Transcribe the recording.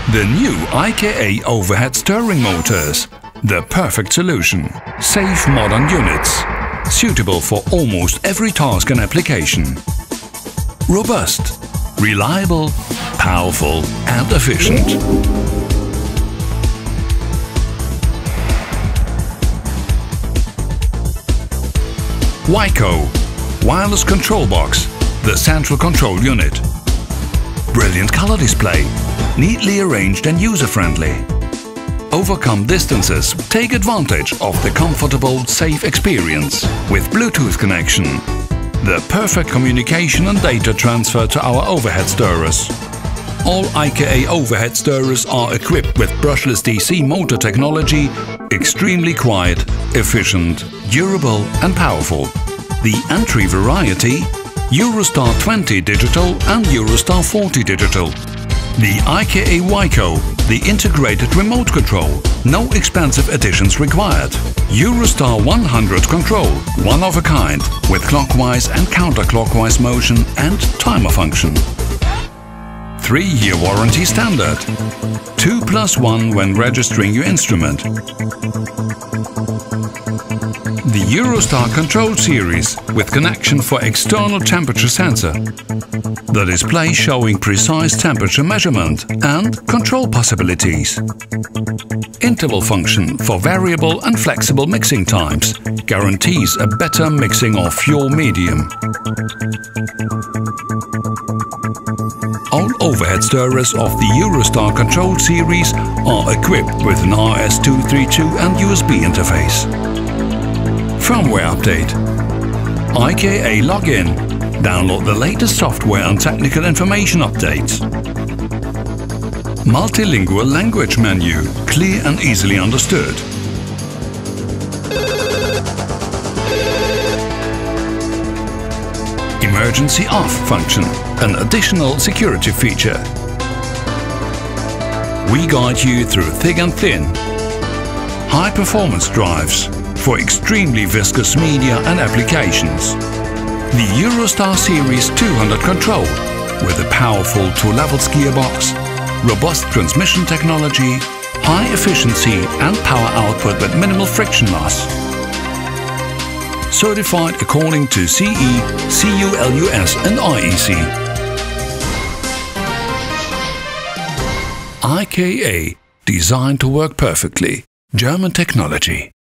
The new IKA overhead stirring motors. The perfect solution. Safe modern units. Suitable for almost every task and application. Robust, reliable, powerful and efficient. Wico. Wireless control box. The central control unit. Brilliant color display. Neatly arranged and user-friendly. Overcome distances. Take advantage of the comfortable, safe experience with Bluetooth connection. The perfect communication and data transfer to our overhead stirrers. All IKA overhead stirrers are equipped with brushless DC motor technology, extremely quiet, efficient, durable and powerful. The entry variety: Eurostar 20 digital and Eurostar 40 digital. The IKA Wico, the integrated remote control, no expensive additions required. Eurostar 100 control, one of a kind, with clockwise and counterclockwise motion and timer function. 3-year warranty standard. 2+1 when registering your instrument. The Eurostar Control Series with connection for external temperature sensor. The display showing precise temperature measurement and control possibilities. Interval function for variable and flexible mixing times guarantees a better mixing of your medium. All overhead stirrers of the Eurostar Control Series are equipped with an RS-232 and USB interface. Firmware update. IKA login. Download the latest software and technical information updates. Multilingual language menu. Clear and easily understood. Emergency off function. An additional security feature. We guide you through thick and thin. High performance drives for extremely viscous media and applications. The Eurostar Series 200 control with a powerful 2-levels gearbox, robust transmission technology, high efficiency and power output with minimal friction loss. Certified according to CE, CULUS and IEC. IKA, designed to work perfectly. German technology.